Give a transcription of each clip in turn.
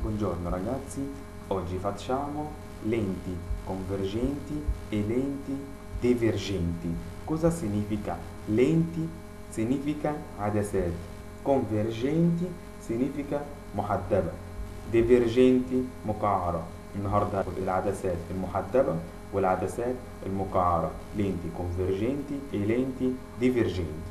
Buongiorno ragazzi, oggi facciamo lenti convergenti e lenti divergenti. Cosa significa? Lenti significa عدسات، convergenti significa محدبة، divergenti مقعرة. النهارده العدسات المحدبة والعدسات المقعرة، lenti convergenti e lenti divergenti.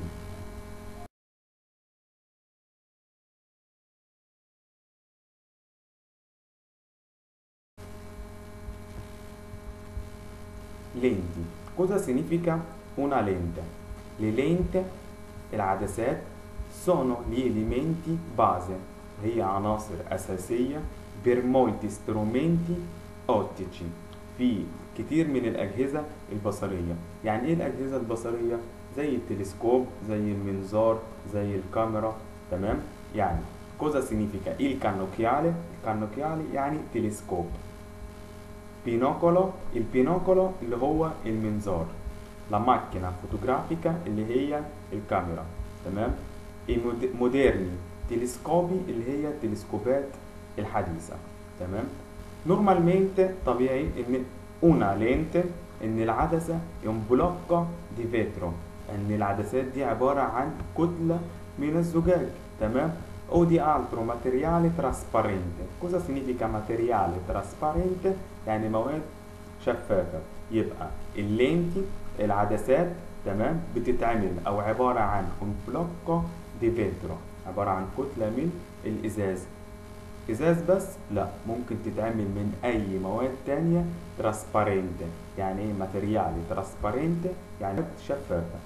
Lenti. Cosa significa una lente? Le lenti العدسات sono gli elementi base، هي عناصر أساسية per molti strumenti ottici في كتير من الأجهزة البصرية. يعني إيه الأجهزة البصرية؟ زي التلسكوب، زي المنظار، زي الكاميرا. تمام؟ يعني cosa significa il cannocchiale؟ الcannocchiale يعني تلسكوب. بينوكولو، البينوكولو اللي هو المنظار. لا ماكينة فوتوغرافيكا اللي هي الكاميرا. تمام؟ مودرني تلسكوبي اللي هي التلسكوبات الحديثة. تمام؟ نورمالmente طبيعي ان una lente ان العدسة un blocco di vetro، ان العدسات دي عبارة عن كتلة من الزجاج. تمام؟ o di altro materiale trasparente. Cosa significa materiale trasparente؟ يعني مواد شفافة. يبقى اللينتي العدسات تمام بتتعمل او عبارة عن un blocco di vetro، عبارة عن كتلة من الازاز. ازاز بس؟ لا، ممكن تتعمل من اي مواد تانية تراسبارنت. يعني ايه ماتريالي تراسبارنت؟ يعني شفافة.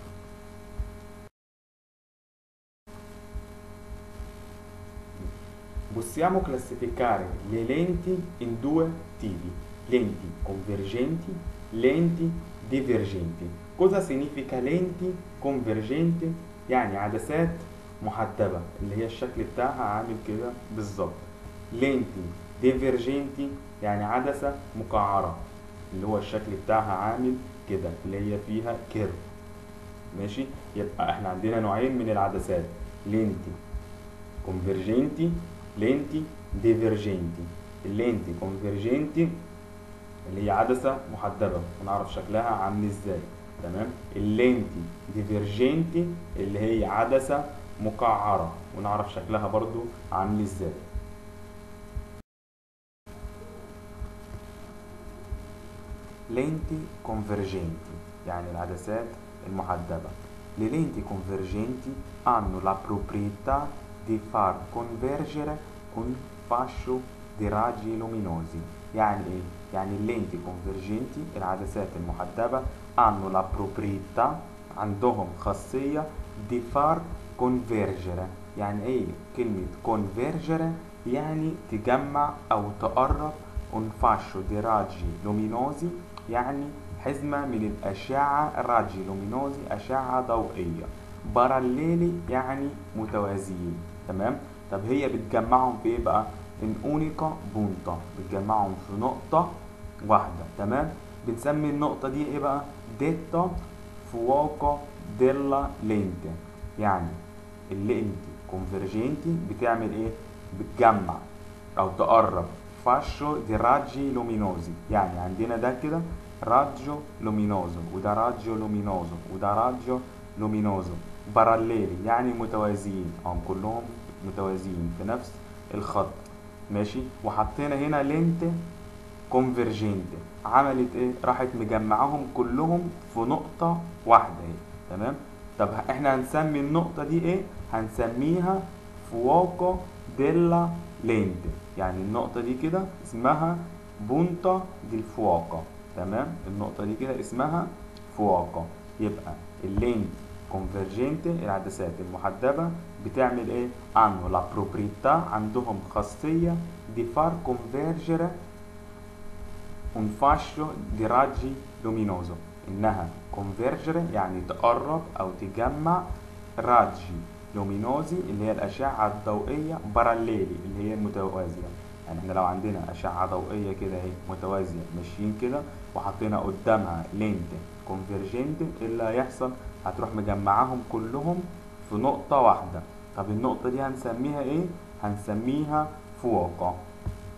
Possiamo classificare le lenti in due tipi: lenti convergenti, lenti divergenti. Cosa significa lenti convergenti؟ يعني عدسات محدبة اللي هي الشكل بتاعها عامل كده بالظبط. لينتي ديفيرجنتي يعني عدسة مقعرة اللي هو الشكل بتاعها عامل كده اللي هي فيها كيرف. ماشي؟ يبقى احنا عندنا نوعين من العدسات: لينتي convergenti، lenti divergenti. اللينتي convergenti اللي هي عدسة محدبة ونعرف شكلها عامل ازاي. تمام؟ اللينتي divergenti اللي هي عدسة مقعرة ونعرف شكلها برضو عامل ازاي. lenti convergenti يعني العدسات المحدبة. Le lenti convergenti hanno la proprietà di far convergere un fascio di raggi luminosi. يعني ايه؟ يعني اللينتي convergenti العدسات المحدبة hanno la proprietà عندهم خاصية di far convergere. يعني ايه كلمة convergere؟ يعني تجمع او تقرب un fascio di raggi luminosi، يعني حزمة من الأشعة راجي لومينوزي أشعة ضوئية. باراليلي يعني متوازيين. تمام؟ طب هي بتجمعهم في ايه بقى؟ ان اونيكا بونتا، بتجمعهم في نقطة واحدة. تمام؟ بنسمي النقطة دي ايه بقى؟ ديتا فووكو ديلا لينتي. يعني اللينتي كونفرجينتي بتعمل ايه؟ بتجمع او تقرب فاشو دي راجي لومينوزي. يعني عندنا ده كده راجو لومينوزو وده راجو لومينوزو وده راجو لومينوزو باراليلي يعني متوازيين، هم كلهم متوازيين في نفس الخط. ماشي؟ وحطينا هنا لينت كونفرجينت، عملت ايه؟ راحت مجمعهم كلهم في نقطة واحدة اهي. تمام؟ طب احنا هنسمي النقطة دي ايه؟ هنسميها فووكو ديلا لينت. يعني النقطة دي كده اسمها بونتا دي فووكو. تمام؟ النقطة دي كده اسمها فووكو. يبقى اللينت كونفرجينت العدسات المحدبة بتعمل ايه؟ عنه لا بروبريتا عندهم خاصية دي فار كونفرجر un fascio di raggi luminoso، انها convergere يعني تقرب او تجمع راجي لومينوزي اللي هي الاشعه الضوئيه باراليلي اللي هي المتوازيه. يعني احنا لو عندنا اشعه ضوئيه كده اهي متوازيه ماشيين كده وحطينا قدامها لينت كونفرجنت، ايه اللي هيحصل؟ هتروح مجمعاهم كلهم في نقطه واحده. طب النقطه دي هنسميها ايه؟ هنسميها فوقا.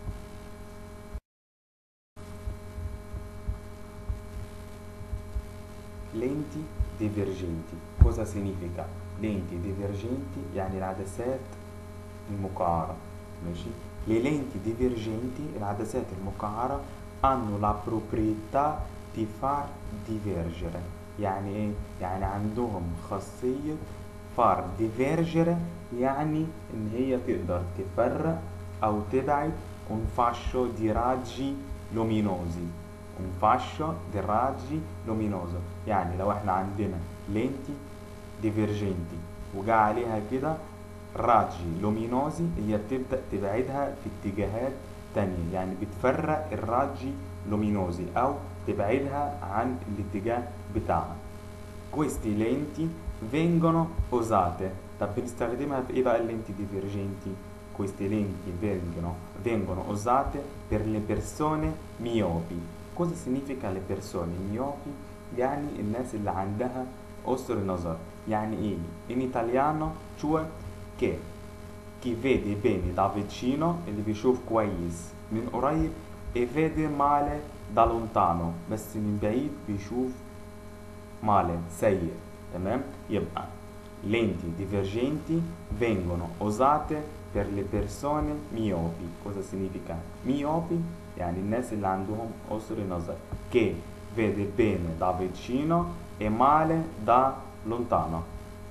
lenti divergenti. Cosa significa lenti divergenti؟ يعني العدسات المقعرة. ماشي. le lenti divergenti العدسات المقعرة hanno la proprietà di far divergere. يعني ايه؟ يعني عندهم خاصية far divergere، يعني ان هي تقدر تفرق او تبعد un fascio di raggi luminosi. un fascio di raggi luminoso، يعني لو احنا عندنا lenti divergenti وجا عليها كده راجي لومينوزي، هي بتبدأ تبعدها في اتجاهات تانية، يعني بتفرق الراجي لومينوزي أو تبعدها عن الاتجاه بتاعها. questi lenti vengono usate. طب بنستخدمها في ايه بقى اللينتي ديفيرجنتي؟ questi lenti vengono usate per le persone miopi. cosa significa le persone miopi؟ يعني الناس اللي عندها قصر نظر. يعني ايه in italiano؟ cioè che chi vede bene da vicino، اللي بيشوف كويس من قريب، e vede male da lontano، بس من بعيد بيشوف male سيء. تمام. يبقى lenti divergenti vengono usate per le persone miopi. cosa significa miopi؟ يعني الناس اللي عندهم قصر نظر. che vede bene da vicino e male da lontano.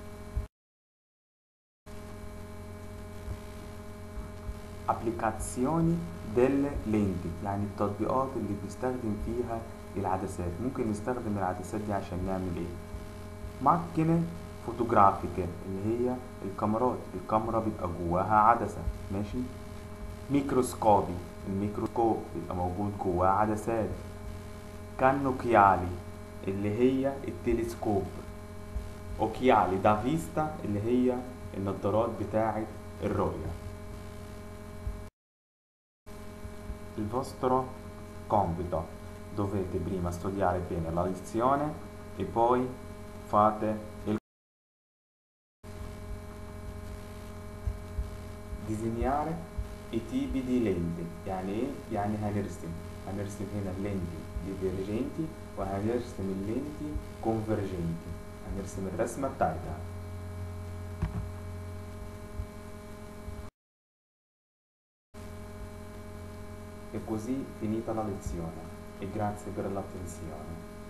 applicazioni delle lenti، يعني التطبيقات اللي بنستخدم فيها العدسات. ممكن نستخدم العدسات دي عشان نعمل ايه؟ macchine fotografiche اللي هي الكاميرات، الكاميرا بيبقى جواها عدسة. ماشي. ميكروسكوبي، الميكروسكوب بيبقى موجود جواه عدسات. cannocchiali اللي هي التلسكوب. occhiali da vista اللي هي النظارات بتاعة الرؤية. il vostro compito: dovete prima studiare bene la lezione e poi fate il disegnare i tipi di lenti. يعني ايه؟ يعني هنرسم هنا اللينتي ديفيرجنتي وهنرسم اللينتي كونفرجنتي، هنرسم الرسمة بتاعتها. E così finita la lezione e grazie per l'attenzione.